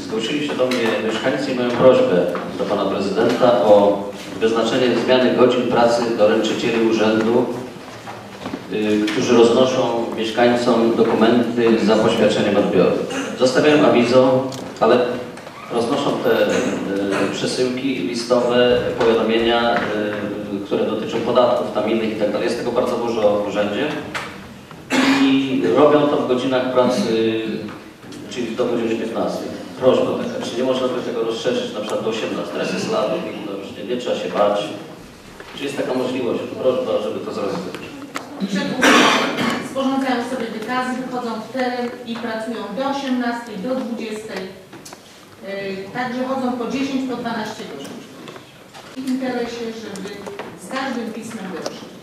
Zgłosili się do mnie mieszkańcy i mają prośbę do pana prezydenta o wyznaczenie zmiany godzin pracy doręczycieli urzędu, którzy roznoszą mieszkańcom dokumenty za poświadczeniem odbioru. Zostawiają awizo, ale roznoszą te przesyłki listowe, powiadomienia, które dotyczą podatków, tam innych i tak dalej. Jest tego bardzo dużo w urzędzie i robią to w godzinach pracy, czyli do godziny 15. Prośba taka, czy nie można by tego rozszerzyć na przykład do 18. Teraz jest lato, nie trzeba się bać. Czy jest taka możliwość, prośba, żeby to zrobić? Sporządzają sobie wykazy, wychodzą w teren i pracują do 18, do 20. Także chodzą po 10, po 12 godzin. W interesie, żeby z każdym pismem wyruszyć.